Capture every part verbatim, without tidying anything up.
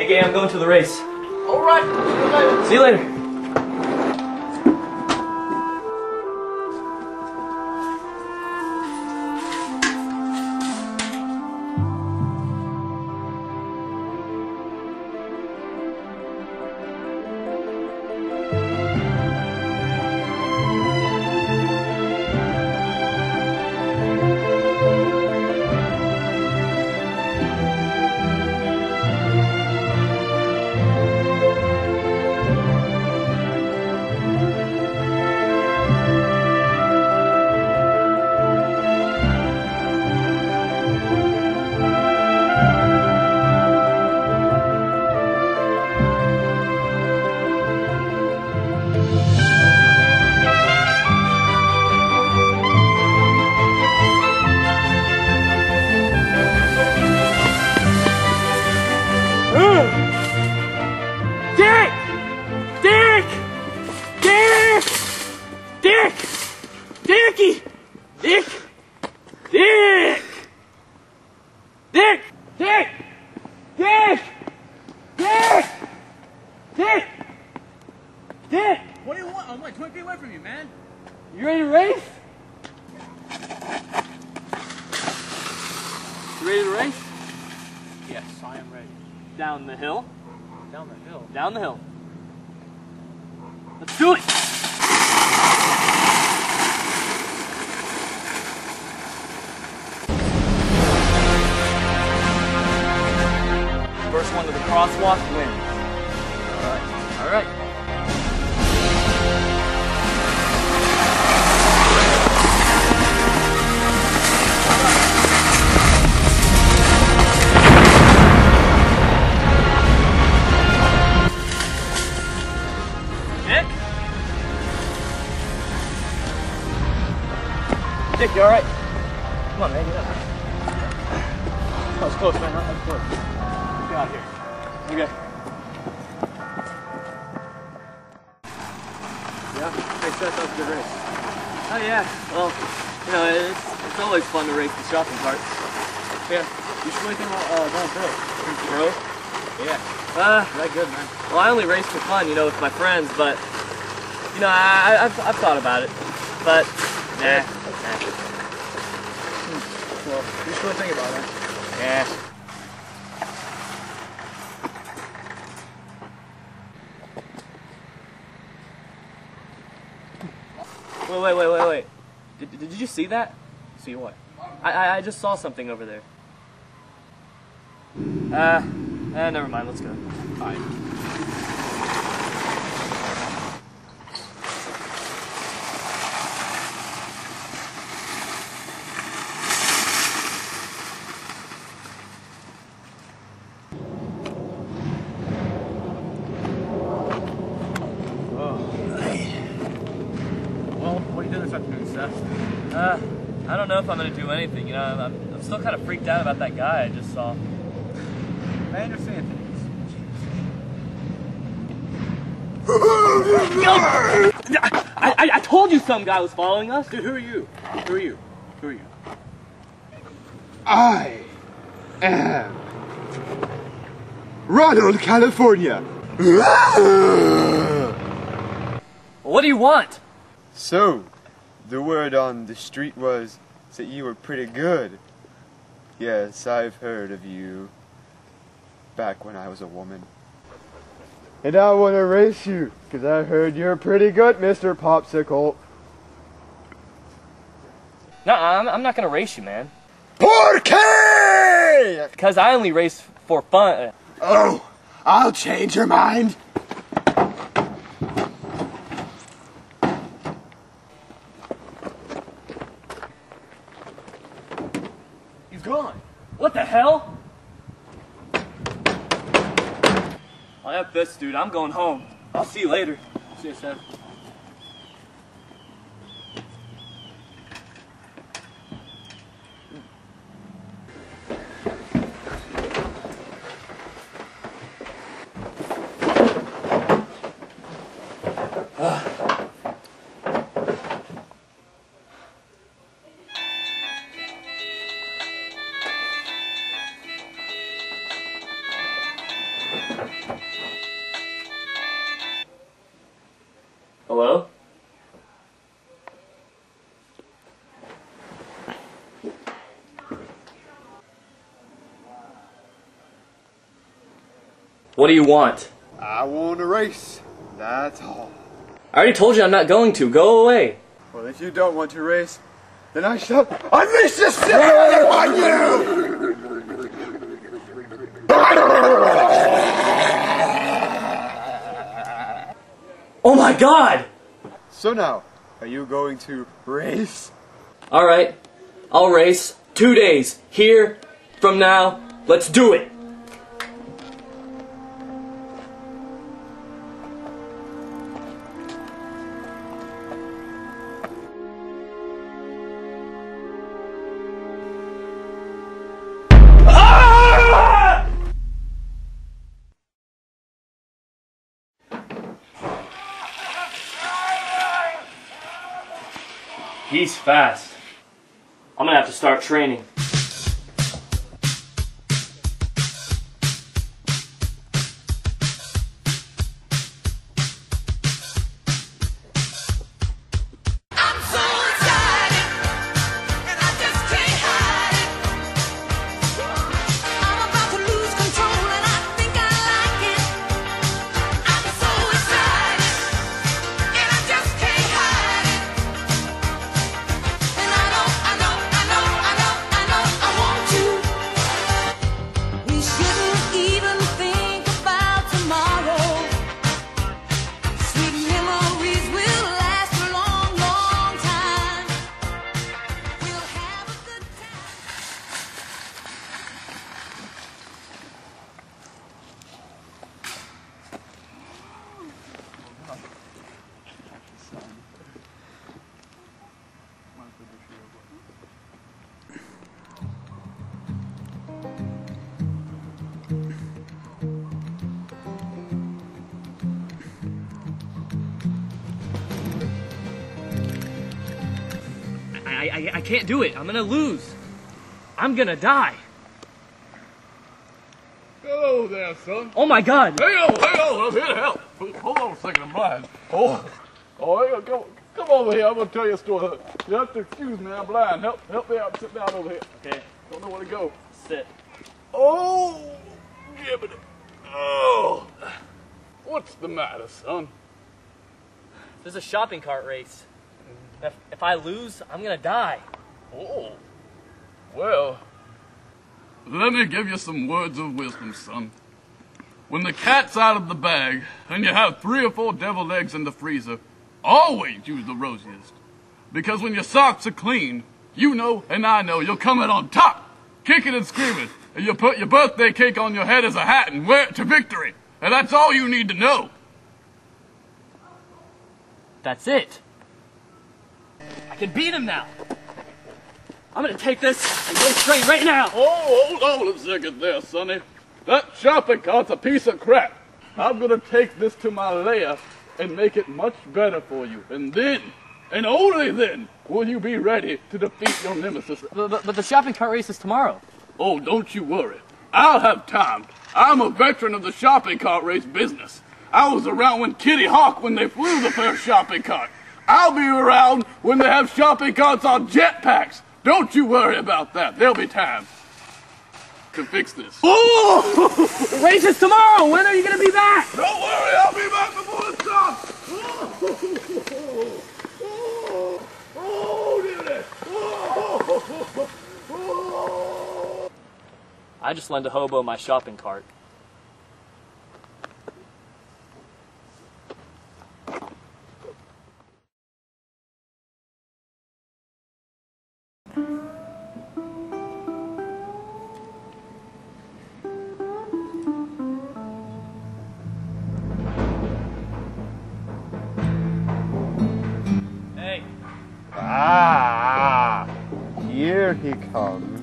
gang, I'm going to the race. Alright, see you later. See you later. Down the hill. Down the hill? Down the hill. Let's do it! First one to the crosswalk wins. Alright. Alright. Dick, you alright? Come on, man, get up. That was close, man. That was close. Get out here. Okay. Yeah? Hey, Seth, that was a good race. Oh, yeah. Well, you know, it's, it's always fun to race the shopping carts. Yeah. You should really think about uh, going pro. Pro? Yeah. Uh, that good, man. Well, I only race for fun, you know, with my friends, but, you know, I, I've, I've thought about it. But, nah. Well, you should really think about it. Yeah. Wait, wait, wait, wait, wait. Did, did you see that? See what? I, I, I just saw something over there. Uh, eh, never mind, let's go. Alright. Seth? Uh, I don't know if I'm going to do anything, you know, I'm, I'm still kind of freaked out about that guy I just saw. I understand things. I, I, I told you some guy was following us. Dude, who are you? Who are you? Who are you? I am Ronald, California. What do you want? So, the word on the street was that you were pretty good. Yes, I've heard of you. Back when I was a woman. And I want to race you, because I heard you're pretty good, Mister Popsicle. No, I'm, I'm not going to race you, man. Por qué? Because I only race for fun. Oh, I'll change your mind. He's gone. What the hell? I have this, dude. I'm going home. I'll see you later. See you, Seth. What do you want? I want a race. That's all. I already told you I'm not going to. Go away. Well, if you don't want to race, then I shall unleash the Seth on you! Oh my god! So now, are you going to race? Alright, I'll race. Two days. Here, from now. Let's do it! He's fast. I'm gonna have to start training. I, I, I can't do it. I'm gonna lose. I'm gonna die. Hello there, son. Oh my god. Hey, oh, hey, oh, I'm here to help. Hold on a second, I'm blind. Oh, oh, hey, come, come over here. I'm gonna tell you a story. You have to excuse me, I'm blind. Help, help me out. Sit down over here. Okay. Don't know where to go. Sit. Oh, give it. Oh, what's the matter, son? There's a shopping cart race. If, if I lose, I'm gonna die. Oh, well, let me give you some words of wisdom, son. When the cat's out of the bag and you have three or four deviled eggs in the freezer, always use the rosiest. Because when your socks are clean, you know and I know you'll come out on top, kicking and screaming, and you'll put your birthday cake on your head as a hat and wear it to victory. And that's all you need to know. That's it. I can beat him now. I'm gonna take this and go straight right now. Oh, hold on a second there, Sonny. That shopping cart's a piece of crap. I'm gonna take this to my lair and make it much better for you. And then, and only then, will you be ready to defeat your nemesis. But, but, but the shopping cart race is tomorrow. Oh, don't you worry. I'll have time. I'm a veteran of the shopping cart race business. I was around when Kitty Hawk when they flew the first shopping cart. I'll be around when they have shopping carts on jetpacks. Don't you worry about that. There'll be time to fix this. Oh! The race is tomorrow. When are you gonna be back? Don't worry, I'll be back before it stops. Oh, oh, oh, dear. Oh, oh. I just lend a hobo my shopping cart. Hey. Ah, here he comes.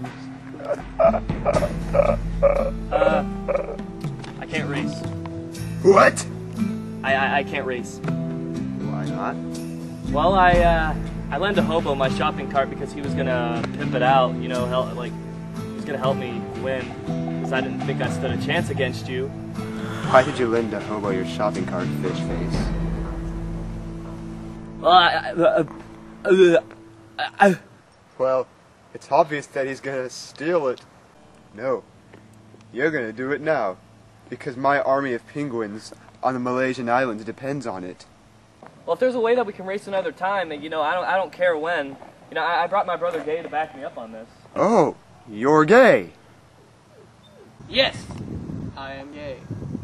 Uh, I can't race. What? I, I, I can't race. Why not? Well, I, uh, I lent a hobo my shopping cart because he was gonna pimp it out, you know, help, like, he was gonna help me win, because I didn't think I stood a chance against you. Why did you lend a hobo your shopping cart, fish face? Well, I, I, uh, uh, I, Well, it's obvious that he's gonna steal it. No, you're gonna do it now. because my army of penguins on the Malaysian islands depends on it. Well, if there's a way that we can race another time, you know, I don't, I don't care when. You know, I, I brought my brother Gay to back me up on this. Oh, you're gay. Yes, I am gay.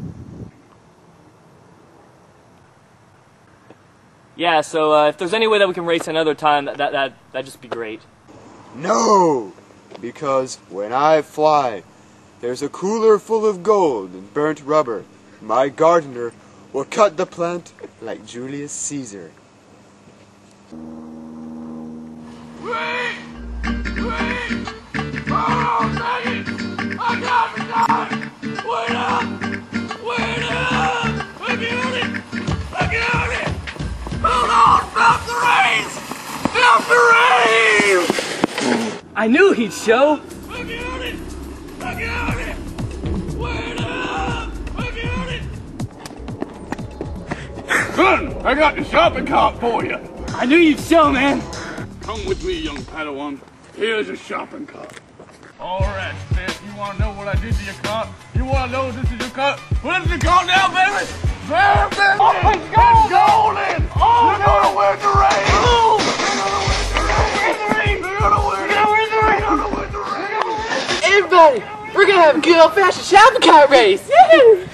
Yeah, so uh, if there's any way that we can race another time, that, that, that, that'd just be great. No, because when I fly, there's a cooler full of gold and burnt rubber. My gardener will cut the plant like Julius Caesar. Wait! Wait! Hold on a second! I got the time! Wait up! Wait up! I got it! I got it! Hold on! Stop the race! Stop the race! I knew he'd show! I got it! I got it! Wait up! I got it! Son, I got the shopping cart for you! I knew you'd show, man! Come with me, young Padawan. Here's a shopping cart. All right, Seth, you want to know what I did to your cart? You want to know this is your cart? What is your cart now, baby? There, baby! Oh, it's golden! It's golden! Oh, you're going to win the race! Oh! You're going to win the race! You're going to win the race! You're going to win the race! Everybody, we're gonna have a good old-fashioned shopping cart race! Yahoo!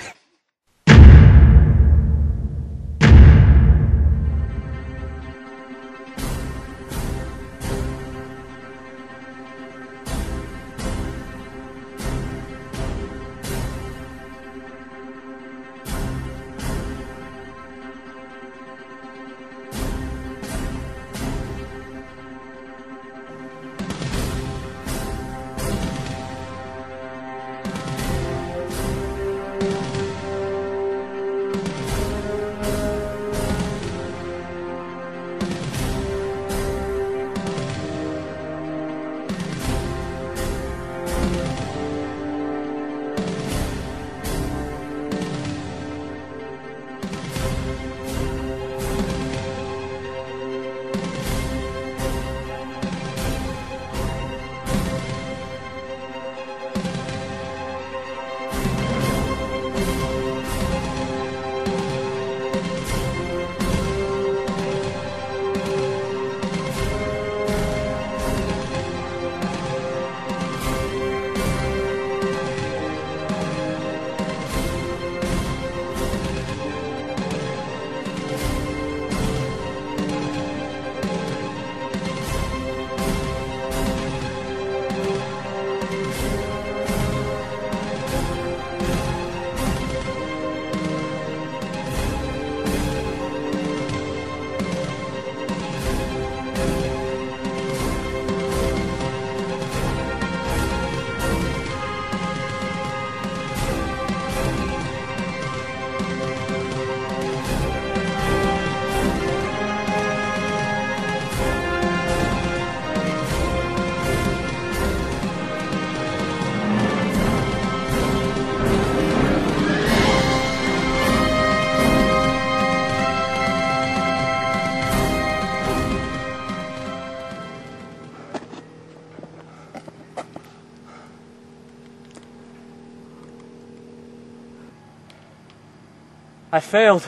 I failed.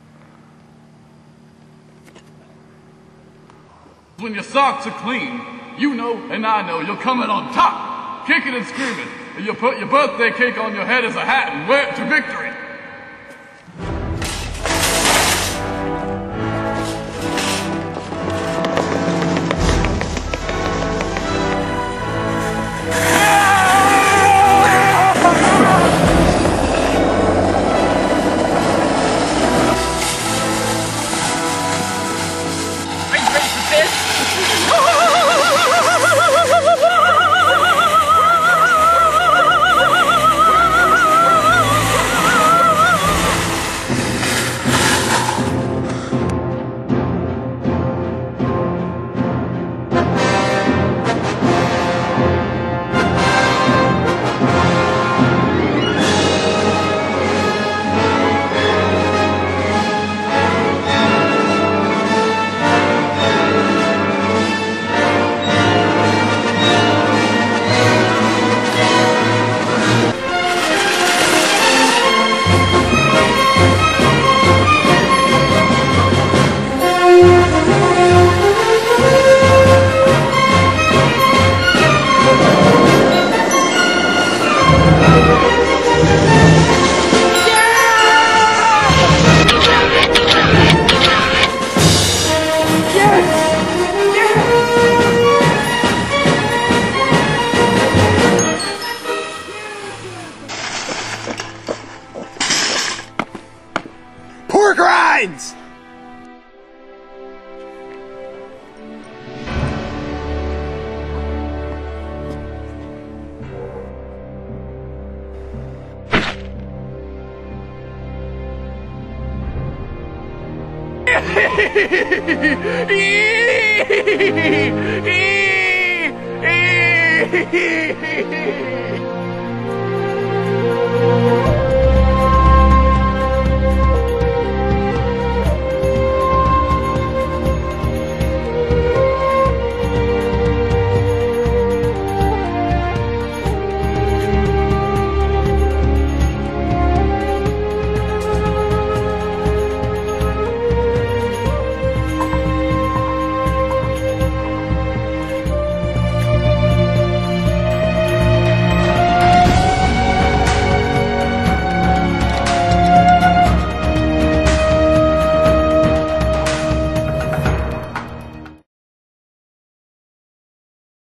When your socks are clean, you know and I know you're coming on top, kicking and screaming, and you'll put your birthday cake on your head as a hat and wear it to victory. Woo! Ee!